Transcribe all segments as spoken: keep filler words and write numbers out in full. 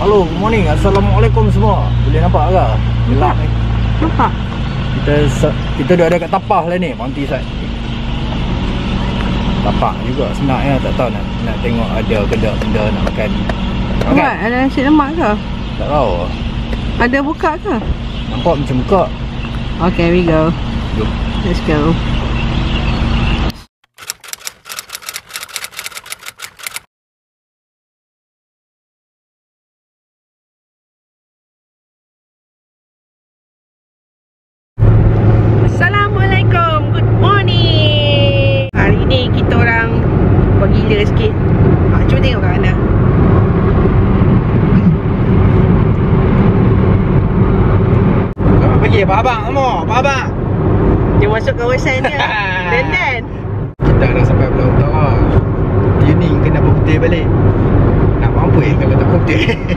Halo, good morning. Assalamualaikum semua. Boleh nampak ke? Gelap ni. Nampak? Kita kita dah ada kat tapah lah ni, Mounty Side. Tapak juga sebenarnya, tak tahu nak nak tengok ada kedai benda nak makan. Buat, okay. Ada nasi lemak ke? Tak tahu. Ada buka ke? Nampak macam buka. Okay, we go. Jom. Let's go. Assalamualaikum. Good morning. Hari ni kita orang bergila sikit. Ha, cuba tengok kat mana. Selamat pagi, Pak Abang. Amor, Pak Abang. Dia masuk kawasan dia. Dan dan. Kita dah sampai Pulau Utara. Dia ni kena berputih balik. Nak mampu eh kalau tak berputih.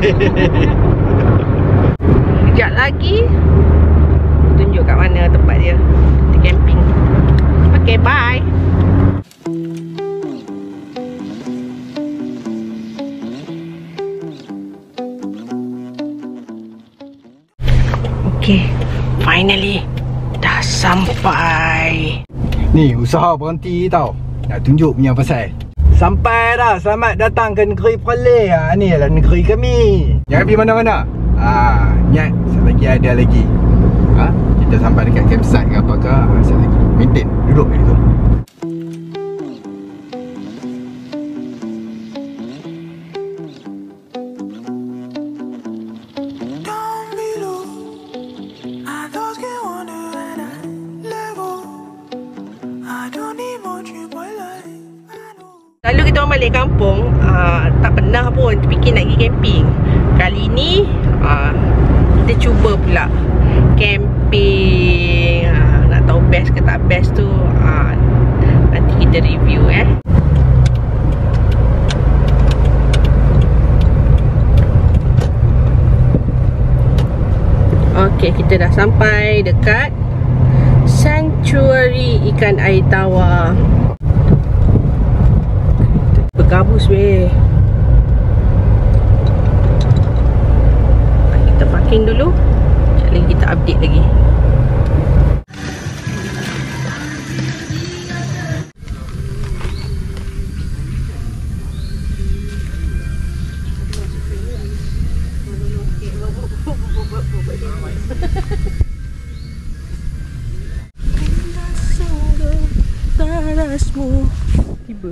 Sekejap lagi tunjuk kat mana tempat dia. Kita camping. Okay, bye. Okay, finally dah sampai. Ni usaha berhenti tau. Nak tunjuk punya pasal. Sampai dah. Selamat datang ke negeri Perlis. Ha, ni adalah negeri kami. Jangan pergi mana-mana. Ah, niat lagi ada lagi. Ha? Kita sampai dekat campsite ke apa ke, ha, sekejap lagi. Maintain, duduk kat situ. Lalu kita orang balik kampung, uh, tak pernah pun terfikir nak pergi camping. Kali ni uh, kita cuba pula camping. uh, Nak tahu best ke tak best tu, uh, nanti kita review eh. Okay, kita dah sampai dekat Sanctuary Ikan Air Tawar. Bergabus weh. Kita parking dulu. Sekejap lagi kita update lagi. Tiba.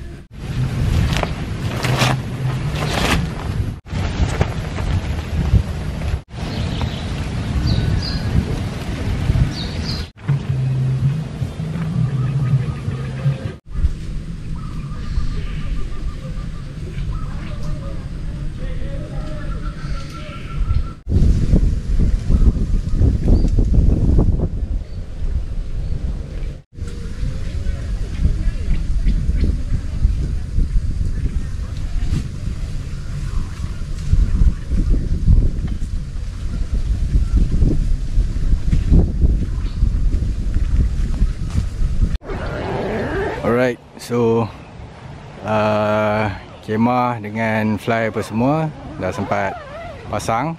Alright, so uh, kemah dengan fly apa semua dah sempat pasang.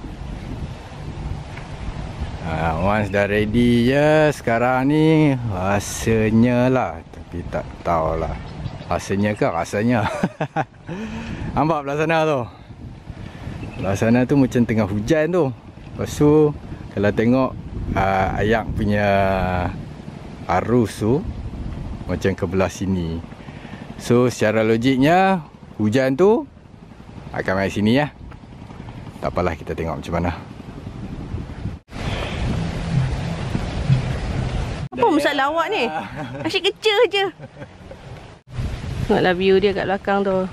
uh, Once dah ready je, sekarang ni rasanya lah, tapi tak tahulah rasanya ke rasanya. Nampak belah sana tu, belah sana tu macam tengah hujan tu. Lepas tu kalau tengok uh, ayak punya arus tu macam ke belah sini. So secara logiknya hujan tu akan main sini ya. Tak apalah, kita tengok macam mana. Apa masalah awak ni? Asyik kecil je. Tengoklah view dia kat belakang tu.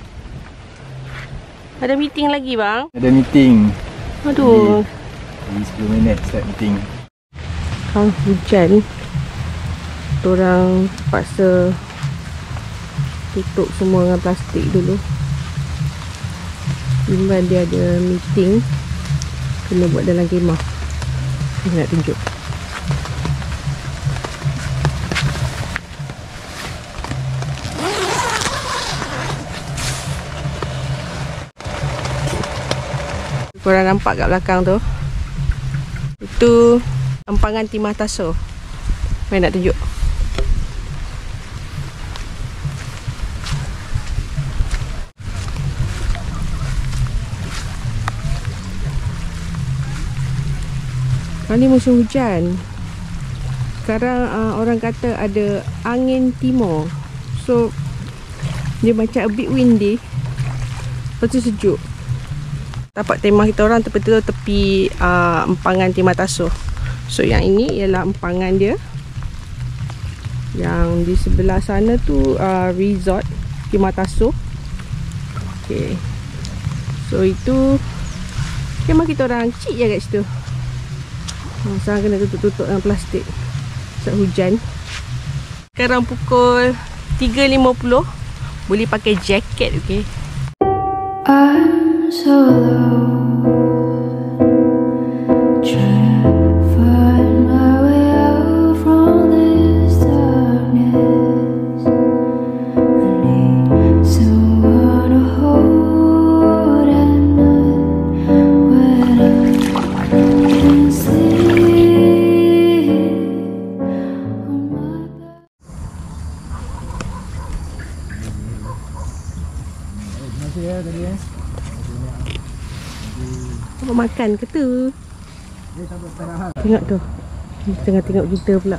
Ada meeting lagi bang? Ada meeting. Aduh. Lagi sepuluh minit start meeting. Kang hujan. Orang paksa tutup semua dengan plastik dulu. Bimbang dia ada meeting, kena buat dalam kemah. Saya nak tunjuk. Korang nampak kat belakang tu, itu empangan Timah Taso. Mai nak tunjuk. Ini musim hujan. Sekarang uh, orang kata ada angin timur. So dia macam a bit windy. Lepas tu sejuk. Tapak tema kita orang betul-betul tepi uh, empangan Timah Taso. So yang ini ialah empangan dia. Yang di sebelah sana tu uh, resort Timah Taso. Okay. So itu kemah kita orang cik je kat situ. Hmm, sekarang kena tutup-tutup dengan plastik sebab hujan. Sekarang pukul tiga lima puluh. Boleh pakai jaket, okey. I'm so low, trying to find my way out from this darkness. I need someone to hold at night when I can't sleep on my bed. Apa makan ke tu? Tengok tu. Dia tengah tengok kita pula.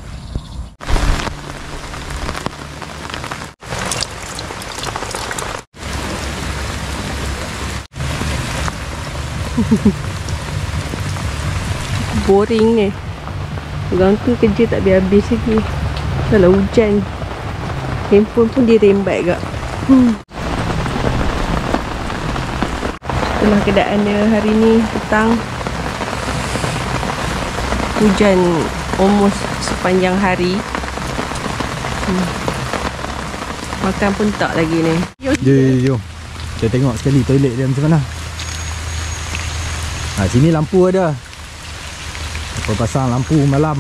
Boring ni. Orang tu kerja tak habis-habis lagi. Dah lah hujan. Handphone pun dia rembat agak. Hmm. Itulah keadaan dia hari ni petang. Hujan almost sepanjang hari. Hmm. Makan pun tak lagi ni. Jom, jom, jom. Kita tengok sekali toilet dia macam mana. Ha, sini lampu ada. Apa pasang lampu malam.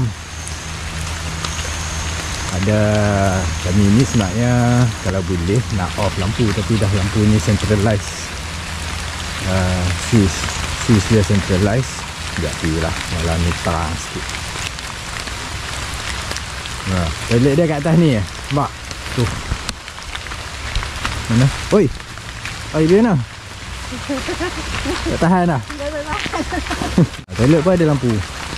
Ada kami ni sebenarnya kalau boleh nak off lampu, tapi dah lampu ni centralized. Uh, Switch Switch dia centralized. Sekejap tu lah, malam ni terang sikit. Nah, toilet dia kat atas ni eh. Nampak? Tu. Mana? Oi! Oi, dia mana? Tak tahan dah? Tak tahan. Toilet pun ada lampu.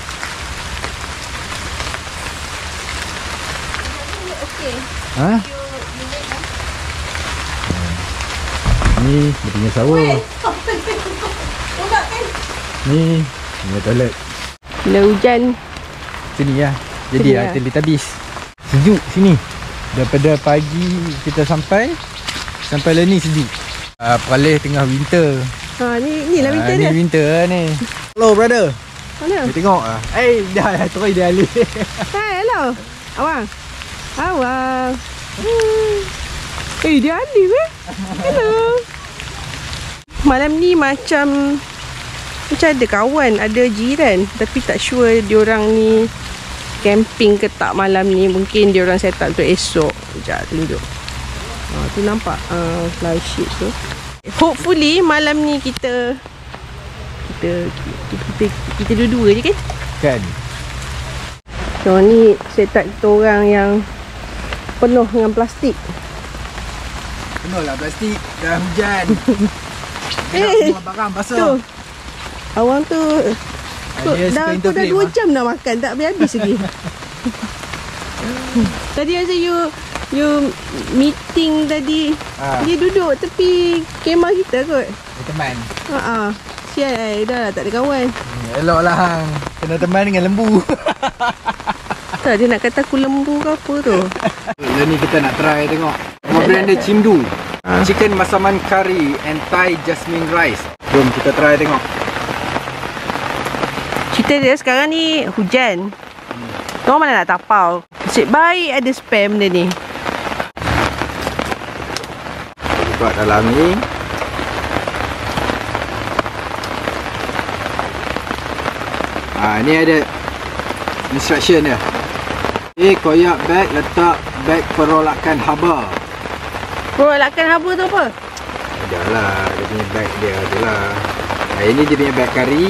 Okey. Ha? Ni dia punya shower. Ni ni toilet. Bila hujan sini lah. Jadi sini lah lah. toilet habis. Sejuk sini. Daripada pagi kita sampai sampai lah ni sejuk. Uh, Peralih tengah winter. Ha ni ni lah winter uh, dia. Ni winter lah ni. Hello brother. Mana? Dia tengok ah. Eh hey, dah dah terus dia alih. Hai, hello. Awang. Awang. Hmm. Eh dia alih eh. Hello. Malam ni macam macam ada kawan, ada jiran, tapi tak sure diorang ni camping ke tak malam ni. Mungkin diorang set up untuk esok. Sekejap duduk. Ha, tu nampak uh, fly sheet tu. Hopefully malam ni kita kita kita kita, kita dua-dua je kan? Kan. So ni set up kita orang yang penuh dengan plastik. Penuh lah plastik. Dah hujan. Eh, semua barang basah. Tu. Awang tu, tu dia dah, tu dah dua jam dah makan, tak habis-habis lagi. Tadi masa you you meeting tadi, ha. Dia duduk tepi kemah kita kot. Dia teman. Haa, sial eh, dah lah tak ada kawan. Hmm, elok lah hang. Kena teman dengan lembu. Tak, dia nak kata aku lembu ke apa tu. Hari ni kita nak try tengok. Nama brand dia Cimdu. Ha. Chicken masaman curry and Thai jasmine rice. Jom kita try tengok. Cerita dia sekarang ni hujan. Hmm. Orang mana nak tapau. Nasib baik ada spam dia ni. Buat dalam ni. Ha, ni ada instruction dia. Eh, koyak bag, letak bag perolakan haba. Perolakan haba tu apa? Adalah, dia punya bag dia adalah. Nah, ini dia punya bag kari.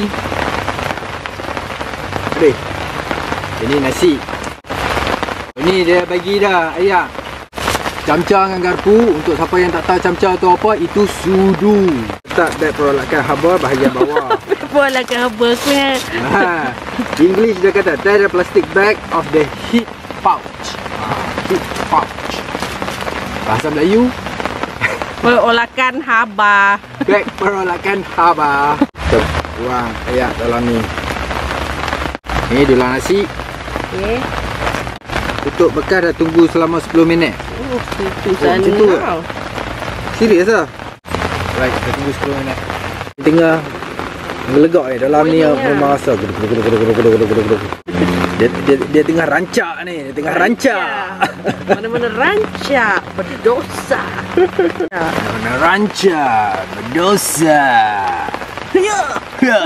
Boleh. Ini nasi. Ini dia bagi dah ayah. Camca dengan garpu. Untuk siapa yang tak tahu camca tu apa, itu sudu. Letak beg perolakan haba bahagian bawah. Perolakan haba aku kan. Ha. English dia kata, that is a plastic bag of the hip pouch. Ha. Hip pouch. Bahasa Melayu, perolakan haba. beg perolakan haba. Kita buang ayat dalam ni. Ni dulang nasi. Okay. Tutup bekas dah tunggu selama sepuluh minit. Oh, itu sana. Macam tu ke? Serius lah. Right, kita tunggu sepuluh minit. Di tengah gelegak ni. Dalam ni memang rasa geduk geduk geduk geduk geduk geduk geduk. Dia, dia, dia tengah rancak ni. Dia tengah rancak. Mana-mana rancak. Berdosa. Mana-mana rancak. Berdosa. Ya. Ya.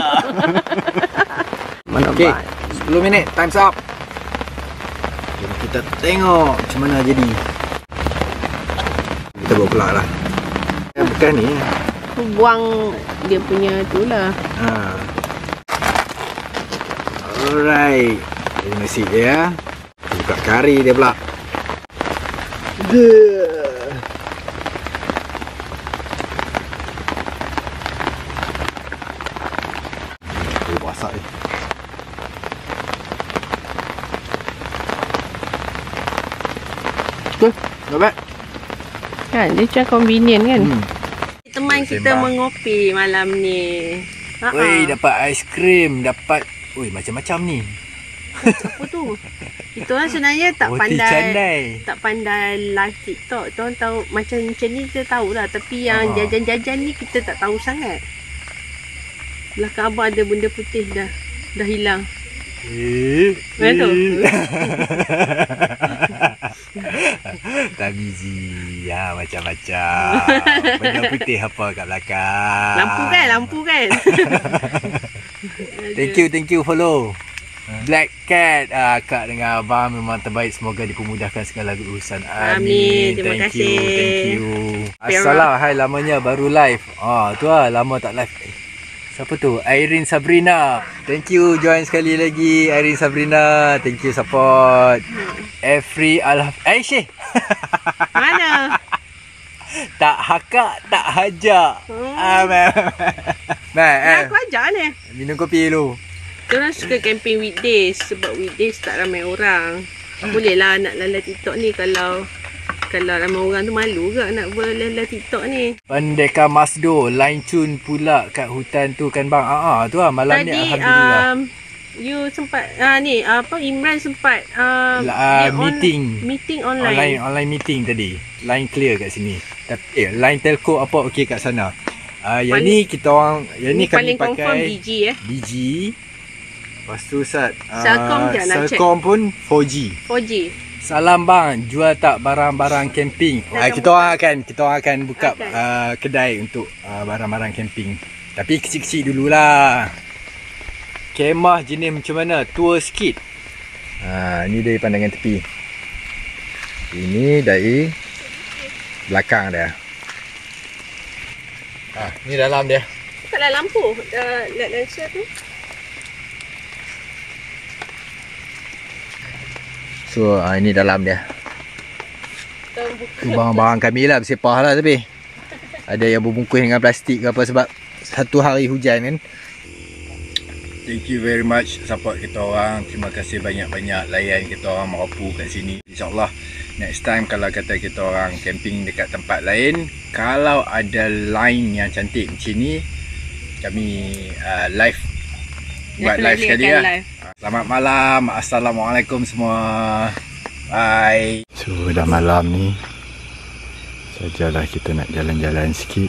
Mana okay, sepuluh minit. Time's up. Jadi kita tengok macam mana jadi. Kita bawa pula lah. Yang bekas ni. Buang dia punya tu lah. Ha. Alright. Jadi nasi dia. Kita buka kari dia pula. Duh. Oh, masak ni. Betul? Not bad. Kan, dia macam convenient kan. Hmm. Teman kita mengopi malam ni. Ha-ha. Weh, dapat aiskrim, dapat. Oi, macam-macam ni. Apa tu? Kita orang sebenarnya tak Roti pandai canai. tak pandai live TikTok. Kita orang tahu macam macam ni kita tahu lah, tapi yang Ha. jajan-jajan ni kita tak tahu sangat. Belakang abang ada benda putih dah dah hilang. Eh, Mana tu? Tabizi. Ya, macam-macam. Benda putih apa kat belakang. Lampu kan, lampu kan. Thank you, thank you follow. Black Cat, uh, Kak dengan abang memang terbaik. Semoga dipermudahkan segala urusan. Amin. Amin. Terima thank kasih. you, thank you. Assalam, hai lamanya baru live. Ah, tu lah, lama tak live. Eh, siapa tu? Irene Sabrina. Thank you, join sekali lagi Irene Sabrina. Thank you support. Every Alhaf Aisyah. Mana? Tak hakak, tak hajak. Hmm. Ah, man. Man, eh. Aku ajak ni. Minum kopi dulu. Kita orang suka camping weekdays sebab weekdays tak ramai orang. Boleh lah nak lala TikTok ni kalau kalau ramai orang tu malu ke nak berlala TikTok ni. Pendekar Masdo, line tune pula kat hutan tu kan bang. Ah, ah tu lah malam Tadi, ni alhamdulillah. Um, you sempat ah ni apa Imran sempat um, Uh, dia meeting. On, meeting online. Online online meeting tadi. Line clear kat sini. Tapi eh line telco apa okey kat sana. Ah uh, yang ni kita orang yang ni, Ni kami paling confirm pakai D G eh. D G. Lepas tu Sat uh, Celcom je nak check. Celcom pun four G. four G. Salam bang, jual tak barang-barang camping? Ah, kita orang akan kita orang akan buka Akan. uh, kedai untuk uh, barang-barang camping. Tapi kecil-kecil dululah. Kemah jenis macam mana? Tour sikit. Ha, ni dari pandangan tepi. Ini dari belakang dia. Ah, ni dalam dia. Bukalah lampu uh, light lenser tu. So, ah, ini dalam dia. Kita buka. Tu barang-barang kami lah, bersepah lah tapi. Ada yang berbungkus dengan plastik ke apa sebab satu hari hujan kan. Thank you very much support kita orang. Terima kasih banyak-banyak layan kita orang Merapu kat sini. InsyaAllah next time kalau kata kita orang camping dekat tempat lain, kalau ada line yang cantik macam ni, kami uh, live buat live Definitely sekali akan lah. live. Selamat malam. Assalamualaikum semua. Bye. So dah malam ni. Sajalah kita nak jalan-jalan sikit.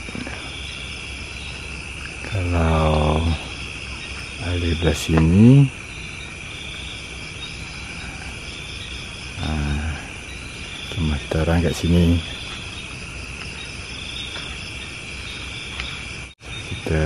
Kalau ada belah sini, ha, rumah kita orang kat sini. Kita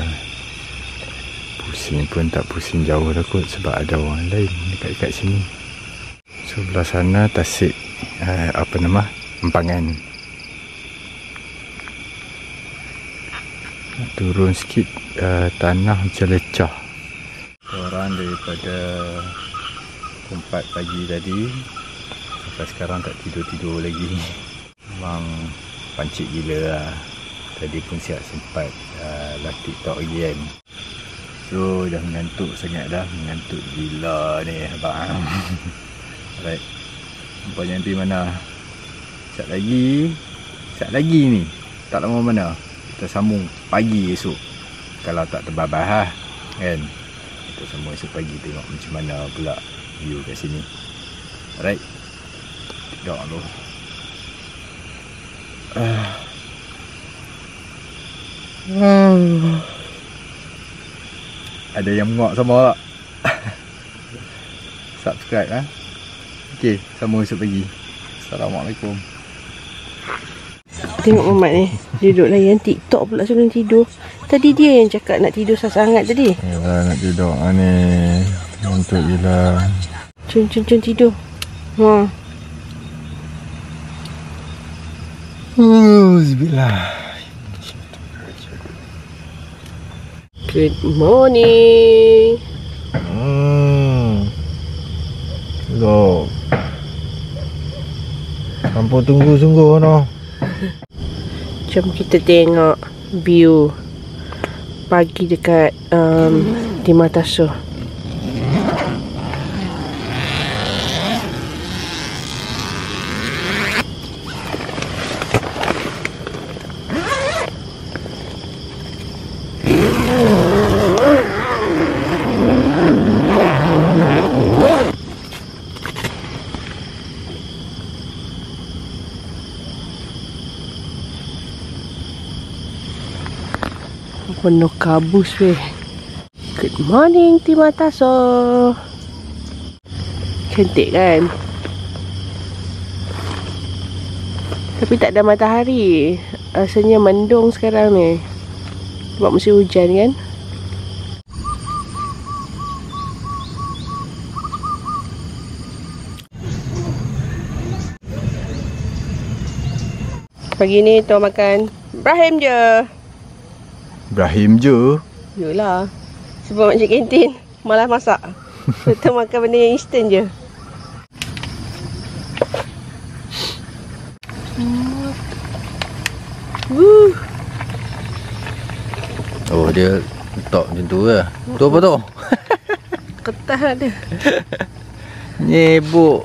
pusing pun tak pusing jauh dah kot sebab ada orang lain dekat-dekat sini. So belah sana Tasik, uh, apa nama, Empangan. Turun sikit uh, tanah macam lecah. Orang daripada empat pagi tadi sampai sekarang tak tidur-tidur lagi. Memang pancit gila lah. Tadi pun siap sempat uh, live TikTok lagi kan. So dah mengantuk sangat dah. Mengantuk gila ni abang. Alright, nampaknya nanti mana. Sekejap lagi Sekejap lagi ni, tak lama mana kita sambung pagi esok. Kalau tak terbabah lah kan, kita sambung esok pagi tengok macam mana pula view kat sini. Alright, tengok dulu. uh. uh. Ada yang menguap sama tak? Subscribe lah. Okay, sambung esok pagi. Assalamualaikum. Tengok Mamat ni, duduk layan TikTok pula sebelum tidur. Tadi dia yang cakap nak tidur sangat tadi. Yalah, nak tidur lah ni. Ngantuk gila. Cun, cun, cun tidur. Ha. Bismillah. Good morning. Hmm. Look. Hampa tunggu sungguh no. Jom kita tengok view pagi dekat um, Timah-Tasuh. Penuh kabus weh. Good morning Timah-Tasuh. Cantik kan? Tapi tak ada matahari. Rasanya mendung sekarang ni. Sebab musim hujan kan? Pagi ni tuan makan Ibrahim je. Ibrahim je. Yolah. Sebab makcik kantin malas masak. Kita makan benda yang instant je. Wuh. Oh, dia letak macam tu ke? Tu apa tu? Ketah ada. Nyebuk.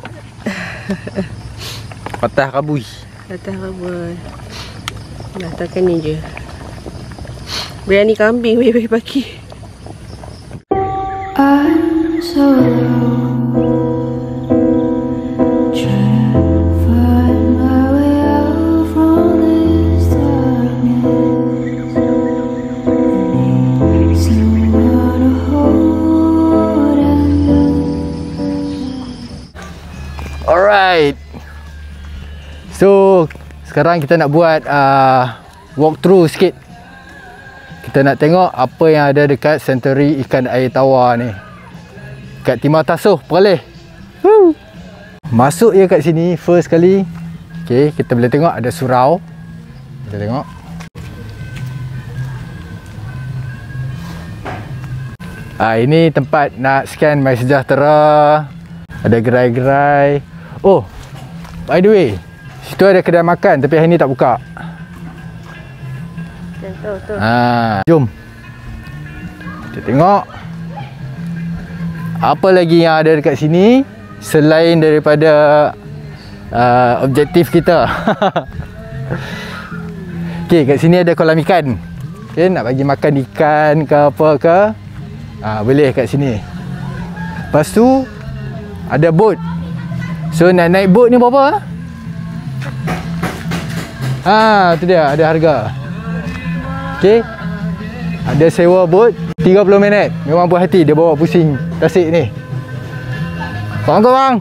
Patah kabui. Patah kabui. Letakkan ni je. Biryani kambing pagi-pagi. I'm so alone, trying to find my way out from this darkness. I need someone to hold and Alright. So sekarang kita nak buat uh, walkthrough sikit. Kita nak tengok apa yang ada dekat Sanctuary Ikan Air Tawar ni, kat Timah-Tasuh, Perlis. Woo. Masuk je kat sini first kali. Okay, kita boleh tengok ada surau. Kita tengok. Ah, ini tempat nak scan MySejahtera. Ada gerai-gerai. Oh, by the way, situ ada kedai makan tapi hari ni tak buka. Tuh, tuh. Ha, jom kita tengok apa lagi yang ada dekat sini selain daripada uh, objektif kita. Okey, kat sini ada kolam ikan. Okey, nak bagi makan ikan ke apa ke, ha, boleh kat sini. Lepas tu ada boat. So nak naik boat ni berapa? Ha, tu dia, ada harga. Okay, ada sewa bot tiga puluh minit. Memang puas hati dia bawa pusing tasik ni. Faham ke bang?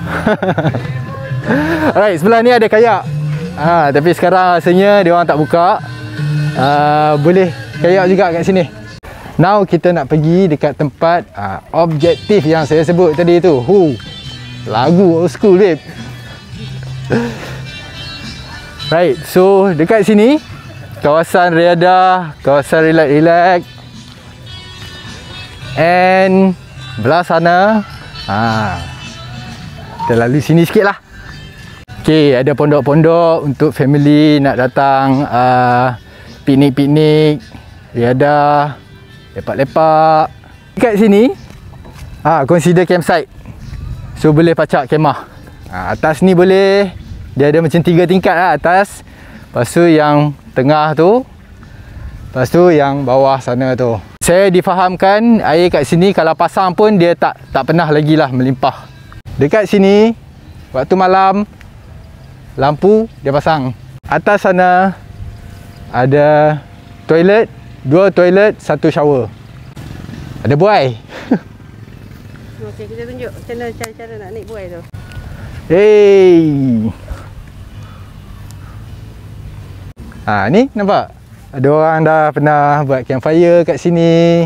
Alright, sebelah ni ada kayak. Ha, tapi sekarang rasanya dia orang tak buka. Uh, boleh kayak juga kat sini. Now kita nak pergi dekat tempat uh, objektif yang saya sebut tadi tu. Hu, lagu old school babe. Right, so dekat sini kawasan Riyadh, kawasan relax-relax. And belah sana, ha, kita lalu sini sikit lah. Okay, ada pondok-pondok untuk family nak datang uh, piknik-piknik, Riyadh, lepak-lepak. Dekat sini, ah, consider campsite. So boleh pacak kemah. Ah, atas ni boleh, dia ada macam tiga tingkat lah atas. Lepas tu yang tengah tu, lepas tu yang bawah sana tu. Saya difahamkan air kat sini kalau pasang pun dia tak tak pernah lagi lah melimpah. Dekat sini, waktu malam, lampu dia pasang. Atas sana ada toilet, dua toilet, satu shower. Ada buai. Okey, kita tunjuk macam mana cara-cara nak naik buai tu. Hey. Ha, ni nampak? Ada orang dah pernah buat campfire kat sini.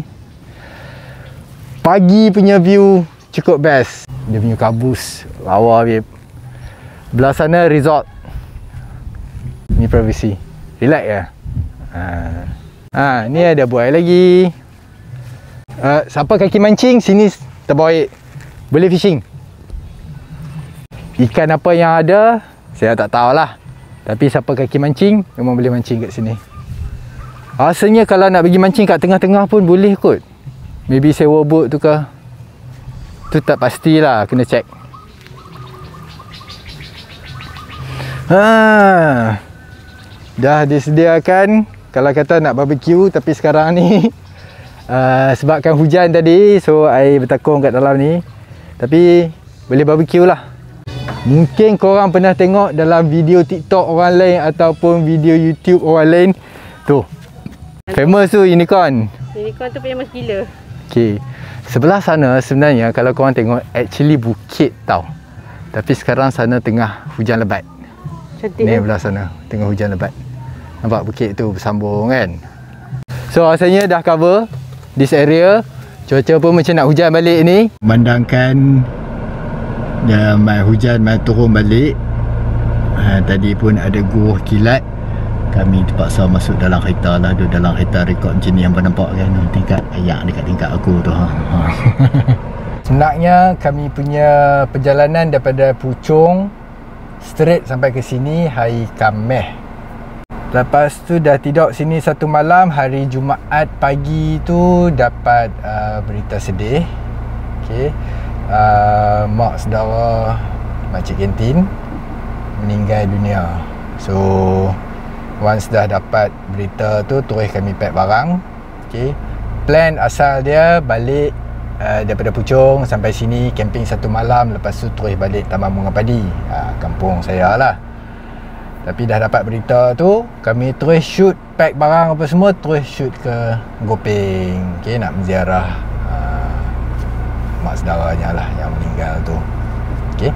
Pagi punya view cukup best. Dia punya kabus lawa babe. Belah sana resort. Ni privacy. Relax ya. Ha. Ha, ni ada buai lagi. Uh, siapa kaki mancing, sini terbaik. Boleh fishing. Ikan apa yang ada, saya tak tahulah. Tapi siapa kaki mancing, memang boleh mancing kat sini. Rasanya kalau nak pergi mancing kat tengah-tengah pun boleh kot. Maybe sewa boat tu ke. Tu tak pastilah, kena check. Ha. Dah disediakan kalau kata nak barbecue, tapi sekarang ni Uh, sebabkan hujan tadi, so air bertakung kat dalam ni. Tapi boleh barbecue lah. Mungkin korang pernah tengok dalam video TikTok orang lain ataupun video YouTube orang lain. Tu famous tu unicorn. Unicorn tu famous gila. Okay, sebelah sana sebenarnya kalau korang tengok actually bukit tau. Tapi sekarang sana tengah hujan lebat. Cantik. Ni belah sana tengah hujan lebat. Nampak bukit tu bersambung kan. So rasanya dah cover this area. Cuaca pun macam nak hujan balik ni. Memandangkan dah mai hujan mai turun balik. Ha, tadi pun ada guruh kilat. Kami terpaksa masuk dalam kereta lah. Duduk dalam kereta rekod macam ni yang nampak kan. Tingkat ayak dekat tingkat aku tu. Ha. Sebenarnya kami punya perjalanan daripada Puchong straight sampai ke sini hari Khamis. Lepas tu dah tidur sini satu malam. Hari Jumaat pagi tu dapat uh, berita sedih. Okay. Uh, mak saudara Makcik Kentin meninggal dunia. So once dah dapat berita tu, terus kami pack barang. Okay. Plan asal dia balik uh, daripada Puchong sampai sini camping satu malam. Lepas tu terus balik Taman Bunga Padi, uh, kampung saya lah. Tapi dah dapat berita tu, kami terus shoot, pack barang apa semua, terus shoot ke Gopeng. Okay, nak menziarah uh, mak saudaranya lah yang meninggal tu. Okay.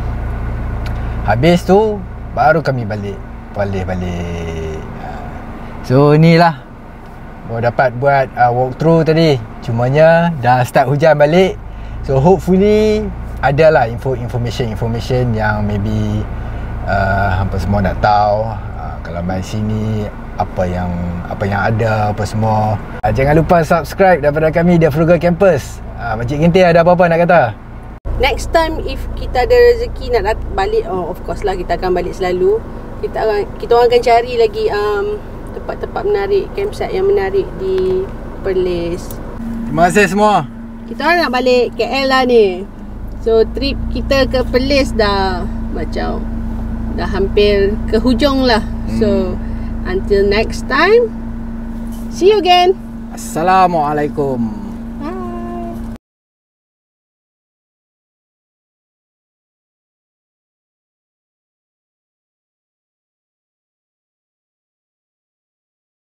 Habis tu, baru kami balik. Balik-balik. So, ni lah. Baru dapat buat uh, walkthrough tadi. Cumanya, dah start hujan balik. So, hopefully, adalah info-information-information yang maybe Uh, hampa semua nak tahu uh, kalau main sini apa yang apa yang ada apa semua. Uh, jangan lupa subscribe daripada kami The Frugal Campers. Uh, Makcik Kentin ada apa-apa nak kata? Next time if kita ada rezeki nak balik, oh of course lah kita akan balik selalu. Kita akan kita orang akan cari lagi um, tempat-tempat menarik, campsite yang menarik di Perlis. Terima kasih semua. Kita orang nak balik K L lah ni. So trip kita ke Perlis dah macam dah hampir ke hujung lah. So until next time, see you again. Assalamualaikum.